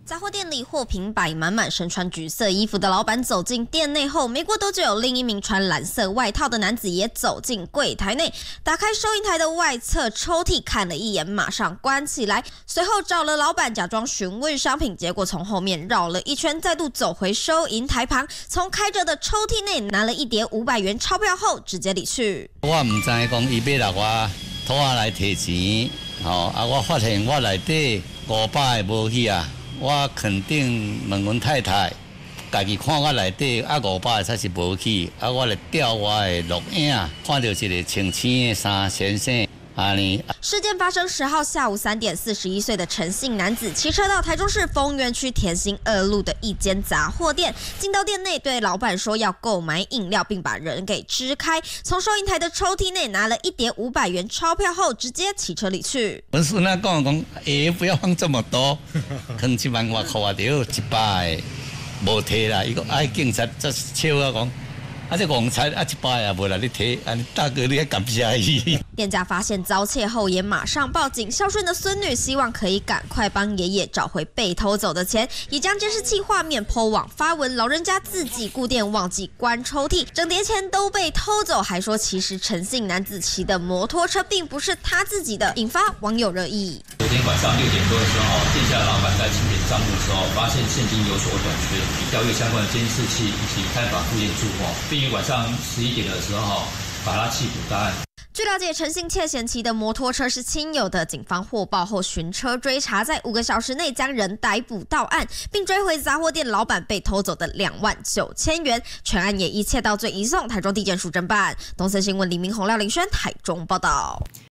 杂货店里货品摆满满，身穿橘色衣服的老板走进店内后，没过多久，另一名穿蓝色外套的男子也走进柜台内，打开收银台的外侧抽屉看了一眼，马上关起来。随后找了老板假装询问商品，结果从后面绕了一圈，再度走回收银台旁，从开着的抽屉内拿了一叠500元钞票后，直接离去。 我唔知讲伊要来我拖下来提钱，我发现我内底500无去啊。 我肯定问阮太太，家己看我内底500才是无去，我来调我的录影，看到一个穿青的衫先生。 事件发生10号下午3点，41岁的陈姓男子骑车到台中市丰原区田心2路的一间杂货店，进到店内对老板说要购买饮料，并把人给支开。从收银台的抽屉内拿了一叠500元钞票后，直接骑车离去。 我孙仔讲不要放这么多，放1万外块啊，就100个无摕啦。伊讲警察则笑我讲。 这公差100也无来你摕，大哥你还感谢伊。 店家发现遭窃后也马上报警，孝顺的孙女希望可以赶快帮爷爷找回被偷走的钱，也将监视器画面 po 网发文。老人家自己顾店忘记关抽屉，整叠钱都被偷走，还说其实陈姓男子骑的摩托车并不是他自己的，引发网友热议。 昨天晚上6点多的时候，店家的老板在清点账目的时候，发现现金有所短缺，调阅相关的监视器以及开罚附验住户，并于晚上11点的时候把他缉捕到案。 据了解，陈姓窃嫌骑的摩托车是亲友的，警方获报后巡车追查，在5个小时内将人逮捕到案，并追回杂货店老板被偷走的29000元。全案也依窃盗罪移送台中地检署侦办。东森新闻李明宏、廖林轩台中报道。